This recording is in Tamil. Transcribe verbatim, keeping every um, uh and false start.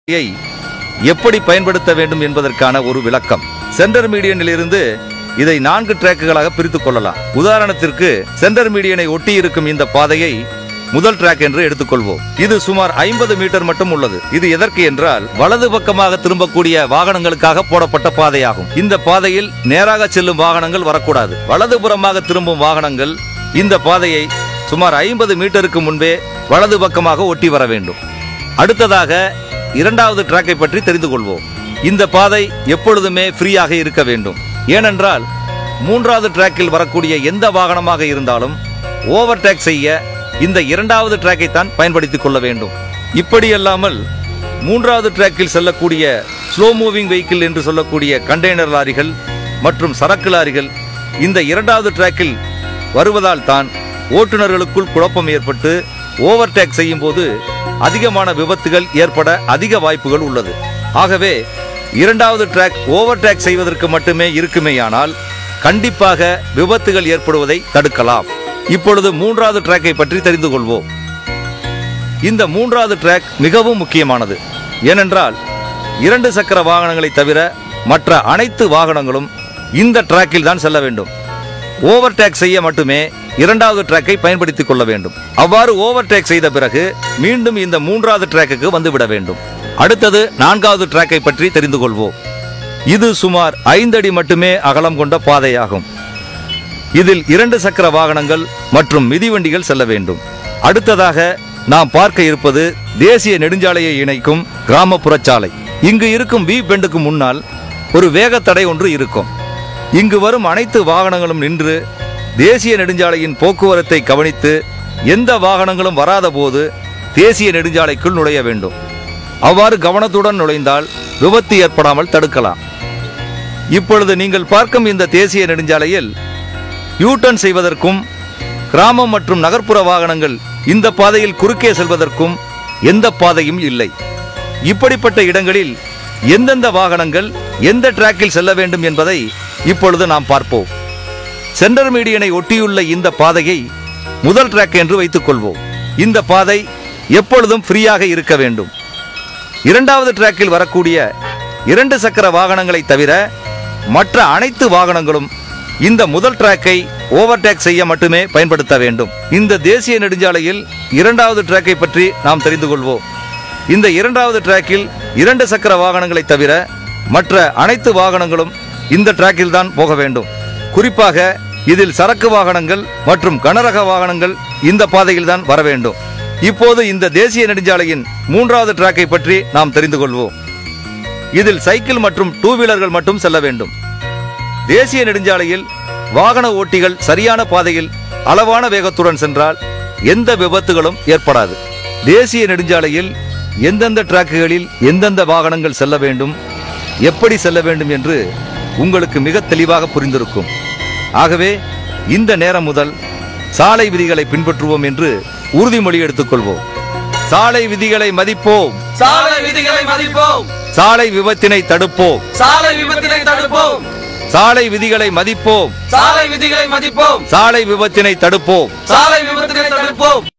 எப்படி பயன்படுத்த வேண்டும் என்பதற்கான ஒரு விளக்கம். சென்டர் மீடியனில் இருந்து இதை நான்கு டிராக்குகளாக பிரித்துக் கொள்ளலாம். உதாரணத்திற்கு சென்டர் மீடியனை ஒட்டி இருக்கும் இந்த பாதையை முதல் டிராக் என்று எடுத்துக்கொள்வோம். இது சுமார் ஐம்பது மீட்டர் மட்டும் உள்ளது. இது எதற்கு என்றால் வலது பக்கமாக திரும்பக்கூடிய வாகனங்களுக்காக போடப்பட்ட பாதையாகும். இந்த பாதையில் நேராக செல்லும் வாகனங்கள் வரக்கூடாது. வலதுபுறமாக திரும்பும் வாகனங்கள் இந்த பாதையை சுமார் ஐம்பது மீட்டருக்கு முன்பே வலது பக்கமாக ஒட்டி வர வேண்டும். அடுத்ததாக இரண்டாவது டிராக்கை பற்றி தெரிந்து கொள்வோம். இந்த பாதை எப்பொழுதுமே ஃப்ரீயாக இருக்க வேண்டும். ஏனென்றால் மூன்றாவது டிராக்கில் வரக்கூடிய எந்த வாகனமாக இருந்தாலும் ஓவர்டேக் செய்ய இந்த இரண்டாவது டிராக்கை தான் பயன்படுத்திக் கொள்ள வேண்டும். இப்படியல்லாமல் மூன்றாவது டிராக்கில் செல்லக்கூடிய ஸ்லோ மூவிங் வெஹிக்கிள் என்று சொல்லக்கூடிய கண்டெய்னர் லாரிகள் மற்றும் சரக்கு லாரிகள் இந்த இரண்டாவது டிராக்கில் வருவதால் தான் ஓட்டுநர்களுக்குள் குழப்பம் ஏற்பட்டு ஓவர்டேக் செய்யும் போது அதிகமான விபத்துகள் ஏற்பட அதிக வாய்ப்புகள் உள்ளது. ஆகவே இரண்டாவது டிராக் ஓவர்டேக் செய்வதற்கு மட்டுமே இருக்குமேயானால் கண்டிப்பாக விபத்துகள் ஏற்படுவதை தடுக்கலாம். இப்பொழுது மூன்றாவது டிராக்கை பற்றி தெரிந்து கொள்வோம். இந்த மூன்றாவது டிராக் மிகவும் முக்கியமானது. ஏனென்றால் இரண்டு சக்கர வாகனங்களை தவிர மற்ற அனைத்து வாகனங்களும் இந்த டிராக்கில் தான் செல்ல வேண்டும். ஓவர்டேக் செய்ய மட்டுமே இரண்டாவது டிராக்கை பயன்படுத்திக் கொள்ள வேண்டும். அவ்வாறு ஓவர்டேக் செய்த பிறகு மீண்டும் இந்த மூன்றாவது டிராக்குக்கு வந்துவிட வேண்டும். அடுத்தது நான்காவது டிராக்கை பற்றி தெரிந்து கொள்வோம். இது சுமார் ஐந்து அடி மட்டுமே அகலம் கொண்ட பாதையாகும். இதில் இரண்டு சக்கர வாகனங்கள் மற்றும் மிதிவண்டிகள் செல்ல வேண்டும். அடுத்ததாக நாம் பார்க்க இருப்பது தேசிய நெடுஞ்சாலையை இணைக்கும் கிராமப்புற சாலை. இங்கு இருக்கும் வி பெண்டுக்கு முன்னால் ஒரு வேகத்தடை ஒன்று இருக்கும். இங்கு வரும் அனைத்து வாகனங்களும் நின்று தேசிய நெடுஞ்சாலையின் போக்குவரத்தை கவனித்து எந்த வாகனங்களும் வராத போது தேசிய நெடுஞ்சாலைக்குள் நுழைய வேண்டும். அவ்வாறு கவனத்துடன் நுழைந்தால் விபத்து ஏற்படாமல் தடுக்கலாம். இப்பொழுது நீங்கள் பார்க்கும் இந்த தேசிய நெடுஞ்சாலையில் யூட்டர்ன் செய்வதற்கும் கிராமம் மற்றும் நகர்ப்புற வாகனங்கள் இந்த பாதையில் குறுக்கே செல்வதற்கும் எந்த பாதையும் இல்லை. இப்படிப்பட்ட இடங்களில் எந்தெந்த வாகனங்கள் எந்த டிராக்கில் செல்ல வேண்டும் என்பதை இப்பொழுது நாம் பார்ப்போம். சென்டர் மீடியனை ஒட்டியுள்ள இந்த பாதையை முதல் டிராக் என்று வைத்துக் கொள்வோம். இந்த பாதை எப்பொழுதும் ஃப்ரீயாக இருக்க வேண்டும். இரண்டாவது டிராக்கில் வரக்கூடிய இரண்டு சக்கர வாகனங்களை தவிர மற்ற அனைத்து வாகனங்களும் இந்த முதல் டிராக்கை ஓவர்டேக் செய்ய மட்டுமே பயன்படுத்த வேண்டும். இந்த தேசிய நெடுஞ்சாலையில் இரண்டாவது டிராக்கை பற்றி நாம் தெரிந்து கொள்வோம். இந்த இரண்டாவது டிராக்கில் இரண்டு சக்கர வாகனங்களை தவிர மற்ற அனைத்து வாகனங்களும் இந்த டிராக்கில் தான் போக வேண்டும். குறிப்பாக இதில் சரக்கு வாகனங்கள் மற்றும் கனரக வாகனங்கள் இந்த பாதையில் தான் வர வேண்டும். இப்போது இந்த தேசிய நெடுஞ்சாலையின் மூன்றாவது டிராக்கை பற்றி நாம் தெரிந்து கொள்வோம். இதில் சைக்கிள் மற்றும் டூ வீலர்கள் மட்டும் செல்ல வேண்டும். தேசிய நெடுஞ்சாலையில் வாகன ஓட்டிகள் சரியான பாதையில் அளவான வேகத்துடன் சென்றால் எந்த விபத்துகளும் ஏற்படாது. தேசிய நெடுஞ்சாலையில் எந்தெந்த டிராக்குகளில் எந்தெந்த வாகனங்கள் செல்ல வேண்டும், எப்படி செல்ல வேண்டும் என்று உங்களுக்கு மிக தெளிவாக புரிந்திருக்கும். ஆகவே இந்த நேரம் முதல் சாலை விதிகளை பின்பற்றுவோம் என்று உறுதிமொழி எடுத்துக்கொள்வோம். சாலை விதிகளை மதிப்போம். சாலை விதிகளை மதிப்போம். சாலை விபத்தினை தடுப்போம். சாலை விபத்தினை தடுப்போம். சாலை விதிகளை மதிப்போம். சாலை விதிகளை மதிப்போம். சாலை விபத்தினை தடுப்போம். சாலை விபத்தினை தடுப்போம்.